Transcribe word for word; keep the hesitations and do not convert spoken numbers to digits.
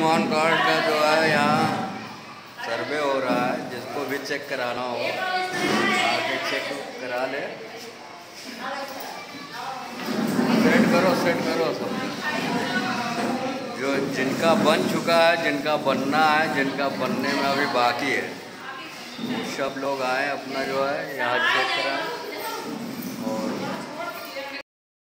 Ayushman card का जो है यहाँ सर्वे हो रहा है, जिसको भी चेक कराना हो आके चेक करा ले। सेट करो सेट करो सब, जो जिनका बन चुका है, जिनका बनना है, जिनका बनने में अभी बाकी है, सब लोग आए अपना जो है यहाँ चेक कराएं।